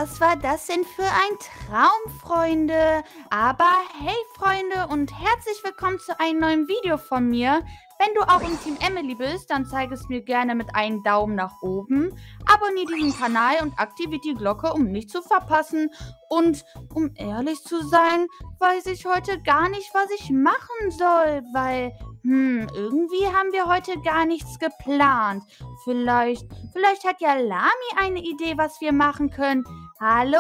was war das denn für ein Traum, Freunde? Aber hey, Freunde, und herzlich willkommen zu einem neuen Video von mir. Wenn du auch im Team Emily bist, dann zeig es mir gerne mit einem Daumen nach oben. Abonnier diesen Kanal und aktiviere die Glocke, um nichts zu verpassen. Und um ehrlich zu sein, weiß ich heute gar nicht, was ich machen soll, weil, irgendwie haben wir heute gar nichts geplant. Vielleicht hat ja Lami eine Idee, was wir machen können. Hallo,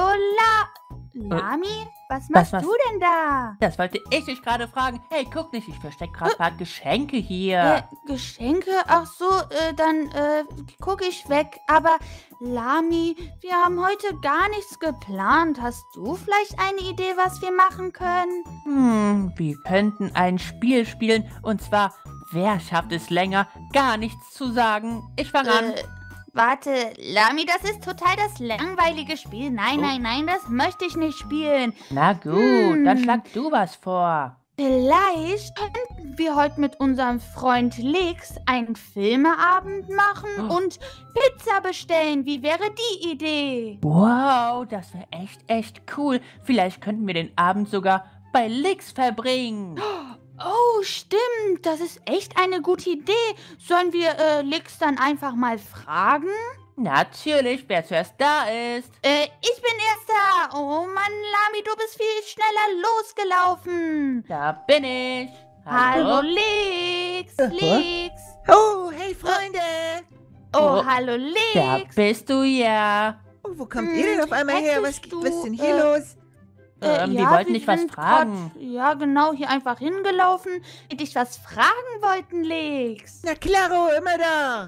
Lami? Was machst du denn da? Das wollte ich dich gerade fragen. Hey, guck nicht, ich verstecke gerade ein paar Geschenke hier. Geschenke? Ach so, dann gucke ich weg. Aber Lami, wir haben heute gar nichts geplant. Hast du vielleicht eine Idee, was wir machen können? Wir könnten ein Spiel spielen. Und zwar, wer schafft es länger, gar nichts zu sagen? Ich fange an. Warte, Lami, das ist total das langweilige Spiel. Nein, das möchte ich nicht spielen. Na gut, dann schlag du was vor. Vielleicht könnten wir heute mit unserem Freund Lex einen Filmeabend machen und Pizza bestellen. Wie wäre die Idee? Wow, das wäre echt cool. Vielleicht könnten wir den Abend sogar bei Lex verbringen. Oh, stimmt. Das ist echt eine gute Idee. Sollen wir Lex dann einfach mal fragen? Natürlich, wer zuerst da ist. Ich bin erst da. Oh Mann, Lami, du bist viel schneller losgelaufen. Da bin ich. Hallo, Lex. Lex. Oh, hey, Freunde. Oh, hallo, Lex. Da bist du ja. Oh, wo kommt ihr denn auf einmal her? Was ist denn hier los? Wir wollten dich was fragen. Ja, genau, hier einfach hingelaufen, die dich was fragen wollten, Lex. Na klaro, immer doch.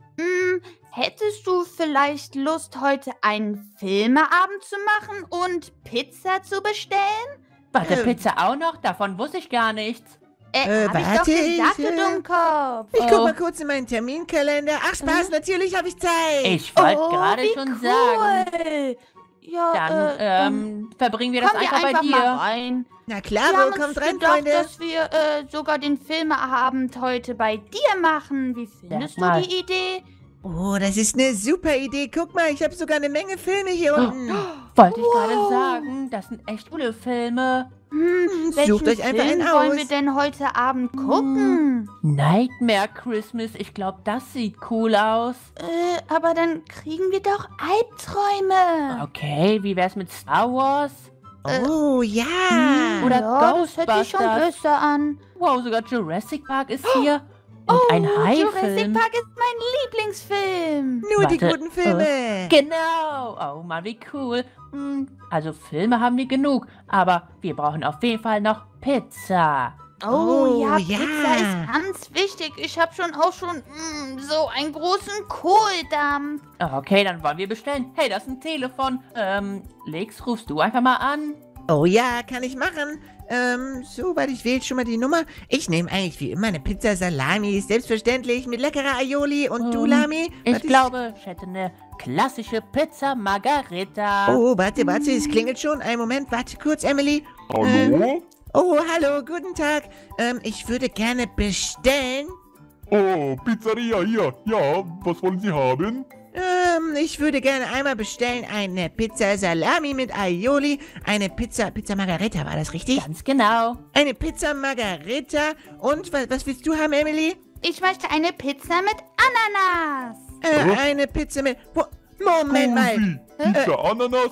Hättest du vielleicht Lust, heute einen Filmeabend zu machen und Pizza zu bestellen? Warte, Pizza auch noch? Davon wusste ich gar nichts. Hab ich doch gesagt, du Dummkopf. Ich guck mal kurz in meinen Terminkalender. Ach, Spaß, natürlich habe ich Zeit. Ich wollte gerade schon sagen. Ja, dann verbringen wir das einfach bei dir. Mal rein. Na klar, kommt rein, Freunde. Dass wir sogar den Filmeabend heute bei dir machen. Wie findest du die Idee? Oh, das ist eine super Idee. Guck mal, ich habe sogar eine Menge Filme hier unten. Wollte ich gerade sagen, das sind echt coole Filme. Sucht euch einfach einen aus. Wollen wir denn heute Abend gucken? Nightmare Christmas, ich glaube, das sieht cool aus. Aber dann kriegen wir doch Albträume. Okay, wie wär's mit Star Wars? Oh, ja. Oder das hört sich schon Ghostbusters. besser an. Wow, sogar Jurassic Park ist hier. Und ein Haifilm. Jurassic Park ist mein Lieblingsfilm. Nur die guten Filme. Genau. Oh Mann, wie cool. Also Filme haben wir genug, aber wir brauchen auf jeden Fall noch Pizza. Oh ja, Pizza ist ganz wichtig. Ich habe auch schon so einen großen Kohldampf. Okay, dann wollen wir bestellen. Hey, das ist ein Telefon. Lex, rufst du einfach mal an? Oh ja, kann ich machen. So, warte, ich wähle schon mal die Nummer. Ich nehme eigentlich wie immer eine Pizza Salami, selbstverständlich, mit leckerer Aioli. Und du, Lami? Ich glaube, ich hätte eine klassische Pizza Margarita. Oh, warte, es klingelt schon. Einen Moment, warte kurz, Emily. Hallo? Oh, hallo, guten Tag. Ich würde gerne bestellen. Oh, Pizzeria hier. Ja, was wollen Sie haben? Ich würde gerne einmal bestellen eine Pizza Salami mit Aioli, eine Pizza Margarita, war das richtig? Ganz genau. Eine Pizza Margarita und was willst du haben, Emily? Ich möchte eine Pizza mit Ananas. Eine Pizza mit... Moment mal. Pizza Ananas?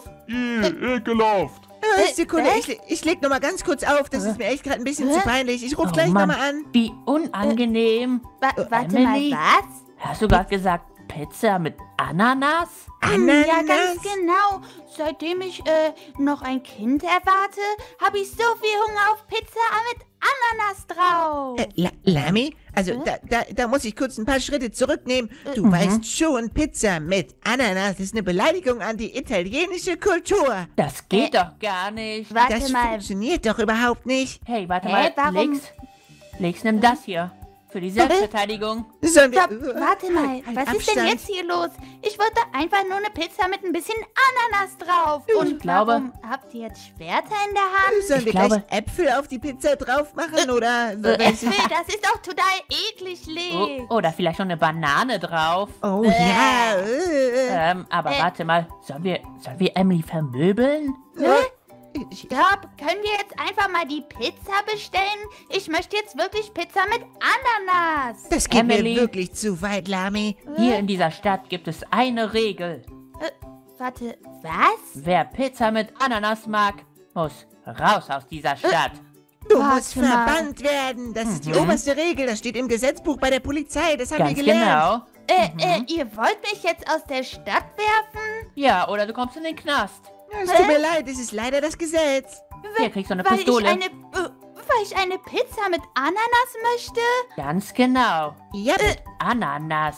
Ekelhaft. Sekunde, ich leg noch mal ganz kurz auf, das ist mir echt gerade ein bisschen zu peinlich. Ich rufe gleich noch mal an. Wie unangenehm. Warte Emily, mal, was? Hast du gerade gesagt Pizza mit Ananas? Ananas? Ja, ganz genau. Seitdem ich noch ein Kind erwarte, habe ich so viel Hunger auf Pizza mit Ananas drauf. Lami? Also, da muss ich kurz ein paar Schritte zurücknehmen. Du weißt schon, Pizza mit Ananas ist eine Beleidigung an die italienische Kultur. Das geht doch gar nicht. Das funktioniert doch überhaupt nicht. Hey, warte mal. Warum? Lex, nimm das hier. für die Selbstverteidigung. Sollen wir... Warte mal, was ist denn jetzt hier los? Ich wollte einfach nur eine Pizza mit ein bisschen Ananas drauf. Und glaube- warum habt ihr jetzt Schwerter in der Hand? Sollen wir glaube- gleich Äpfel auf die Pizza drauf machen, oder... Äpfel, das ist doch total eklig, Lee. Oder vielleicht noch eine Banane drauf. Oh ja. Aber warte mal, sollen wir Emily vermöbeln? Stopp, können wir jetzt einfach mal die Pizza bestellen? Ich möchte jetzt wirklich Pizza mit Ananas. Das geht Emily. mir wirklich zu weit, Lami. Hier in dieser Stadt gibt es eine Regel. Warte, was? Wer Pizza mit Ananas mag, muss raus aus dieser Stadt. Du Warte musst mal. verbannt werden. Das ist die oberste Regel. Das steht im Gesetzbuch bei der Polizei. Das haben wir Ganz gelernt. genau. Ihr wollt mich jetzt aus der Stadt werfen? Ja, oder du kommst in den Knast. Ja, es tut mir leid, es ist leider das Gesetz. Hier kriegst du eine Weil Pistole. weil ich eine Pizza mit Ananas möchte? Ganz genau. Ja, Ananas.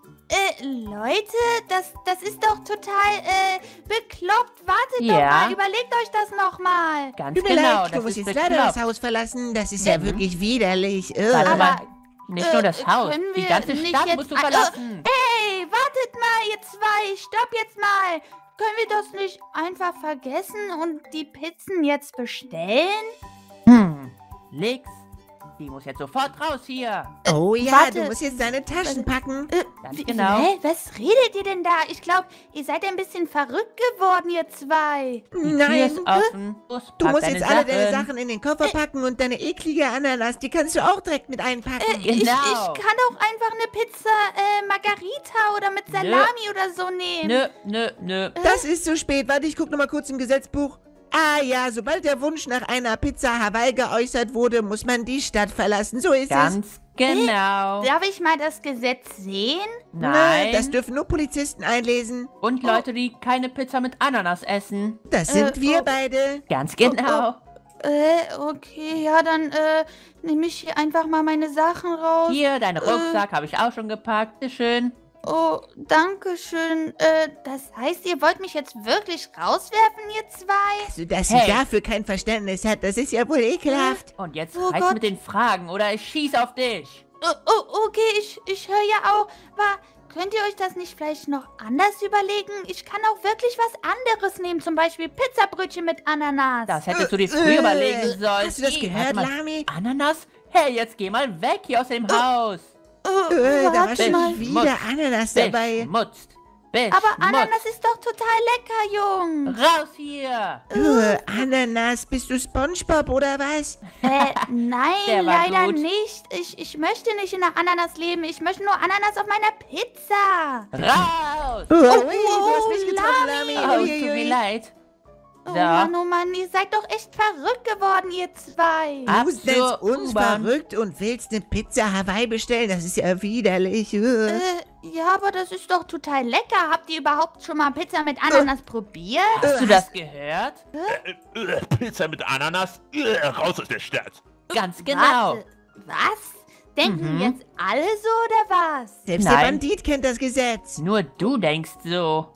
Leute, das ist doch total, bekloppt. Wartet Ja. doch mal, überlegt euch das nochmal. Ganz tut mir genau. leid, du Das musst ist jetzt leider das bekloppt. Haus verlassen. Das ist ja wirklich widerlich. Warte Aber, mal. Nicht nur das Haus. können Die wir ganze nicht Stadt jetzt musst du ein- verlassen. Hey, wartet mal, ihr zwei, stopp jetzt mal. Können wir das nicht einfach vergessen und die Pizzen jetzt bestellen? Nix. Die muss jetzt sofort raus hier. Oh ja, warte. du musst jetzt deine Taschen packen. Ganz Wie- genau. Hä, was redet ihr denn da? Ich glaube, ihr seid ein bisschen verrückt geworden, ihr zwei. Die Tür Nein, ist offen. Los, du pack musst deine jetzt alle deine Sachen in den Koffer packen und deine eklige Ananas, die kannst du auch direkt mit einpacken. Genau. Ich kann auch einfach eine Pizza Margarita oder mit Salami oder so nehmen. Nö. Das ist zu spät. Warte, ich guck noch mal kurz im Gesetzbuch. Ah ja, sobald der Wunsch nach einer Pizza Hawaii geäußert wurde, muss man die Stadt verlassen. So ist es. Ganz genau. Darf ich mal das Gesetz sehen? Nein. Das dürfen nur Polizisten einlesen. Und Leute, die keine Pizza mit Ananas essen. Das sind wir beide. Ganz genau. Okay, ja, dann nehme ich hier einfach mal meine Sachen raus. Hier, deinen Rucksack habe ich auch schon gepackt. Bitte schön. Oh, danke schön. Das heißt, ihr wollt mich jetzt wirklich rauswerfen, ihr zwei? Also, dass Hey. sie dafür kein Verständnis hat, das ist ja wohl ekelhaft. Und jetzt Oh reiß Gott. mit den Fragen oder ich schieß auf dich. Okay, ich höre ja auch. Aber könnt ihr euch das nicht vielleicht noch anders überlegen? Ich kann auch wirklich was anderes nehmen, zum Beispiel Pizzabrötchen mit Ananas. Das hättest du dir früher überlegen sollen. Hast du das Ih, gehört, warte mal. Lami? Ananas? Hey, jetzt geh mal weg hier aus dem Haus. Da war warte schon mal. wieder Ananas dabei. Beschmutzt. Aber Ananas ist doch total lecker, Jung. Raus hier. Ananas, bist du SpongeBob oder was? Der Nein, war leider gut. nicht. Ich möchte nicht in der Ananas leben. Ich möchte nur Ananas auf meiner Pizza. Raus. Ui, du hast mich getroffen, Lami. Lami. Oh, tut Uiuiui. mir leid. Oh So. Mann, ihr seid doch echt verrückt geworden, ihr zwei. Du Ab nennst zur uns U-Bahn. verrückt und willst eine Pizza Hawaii bestellen? Das ist ja widerlich. Ja, aber das ist doch total lecker. Habt ihr überhaupt schon mal Pizza mit Ananas probiert? Hast du das gehört? Pizza mit Ananas? Raus aus der Stadt. Ganz genau. Warte, was? Denken jetzt alle so oder was? Selbst der Nein. Bandit kennt das Gesetz. Nur du denkst so.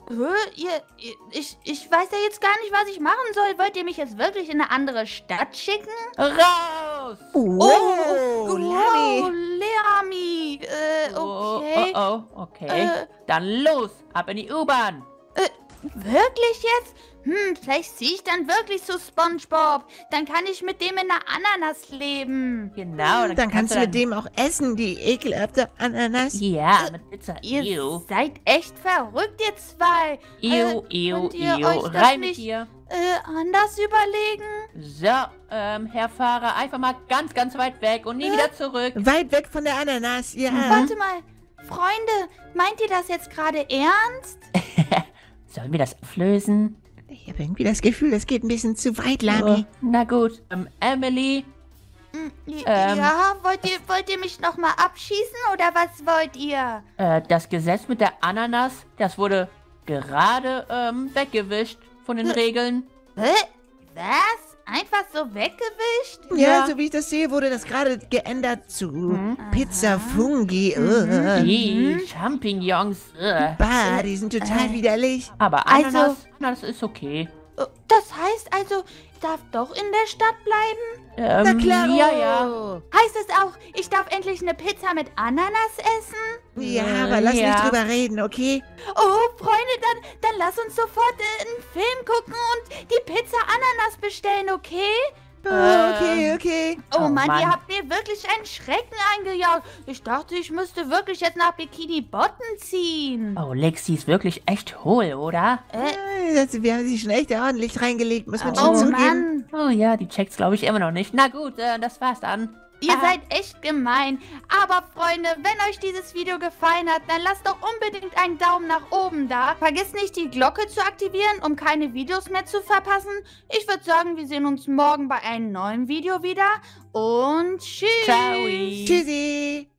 Ich weiß ja jetzt gar nicht, was ich machen soll. Wollt ihr mich jetzt wirklich in eine andere Stadt schicken? Raus. Oh, Lami. Leami. Okay. Okay. Dann los. Ab in die U-Bahn. Wirklich jetzt? Vielleicht ziehe ich dann wirklich zu SpongeBob. Dann kann ich mit dem in der Ananas leben. Genau. Dann kannst du mit dem auch essen, die ekelhafte Ananas. Ja, mit Pizza. Ihr Ew. seid echt verrückt, ihr zwei. Ew, könnt ihr euch das Rein mit nicht dir. anders überlegen? So, Herr Fahrer, einfach mal ganz weit weg und nie wieder zurück. Weit weg von der Ananas, ja. Warte mal, Freunde, meint ihr das jetzt gerade ernst? Sollen wir das auflösen? Ich habe irgendwie das Gefühl, das geht ein bisschen zu weit, Lami. Na gut. Emily, Ja, wollt ihr mich nochmal abschießen oder was wollt ihr? das Gesetz mit der Ananas, das wurde gerade weggewischt von den Regeln. Hä? Was? Einfach so weggewischt? Ja, so wie ich das sehe, wurde das gerade geändert zu Pizza Fungi. Die Champignons. Bah, die sind total widerlich. Aber Also- Ananas ist okay. Das heißt also, ich darf doch in der Stadt bleiben? Na klar. Ja. Heißt es auch, ich darf endlich eine Pizza mit Ananas essen? Ja, aber lass ja. nicht drüber reden, okay? Oh, Freunde, dann lass uns sofort einen Film gucken und die Pizza Ananas bestellen, okay? Okay. Oh, Oh, Mann, Mann. ihr habt mir wirklich einen Schrecken eingejagt. Ich dachte, ich müsste wirklich jetzt nach Bikini Bottom ziehen. Oh, Lexi ist wirklich echt hohl, oder? Wir haben sie schon echt ordentlich reingelegt, muss man Oh, schon Oh, zugeben. Mann. Oh ja, die checkt's glaube ich immer noch nicht. Na gut, das war's dann. Ihr seid echt gemein. Aber Freunde, wenn euch dieses Video gefallen hat, dann lasst doch unbedingt einen Daumen nach oben da. Vergesst nicht, die Glocke zu aktivieren, um keine Videos mehr zu verpassen. Ich würde sagen, wir sehen uns morgen bei einem neuen Video wieder. Und tschüss. Ciao. Tschüssi.